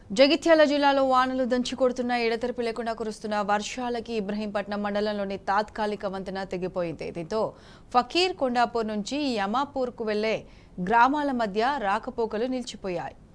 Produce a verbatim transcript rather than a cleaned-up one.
జగిత్యాల జిల్లాలో వానలు దంచి కొడుతున్న ఎడతెరిపి లేకుండా కురుస్తున్న వర్షాలకి ఇబ్రహీంపట్నం మండలంలోని తాత్కాలిక వంతెన తెగిపోయింది. దీంతో ఫకీర్ కొండాపూర్ నుంచి యమాపూర్కు వెళ్లే గ్రామాల మధ్య రాకపోకలు నిలిచిపోయాయి.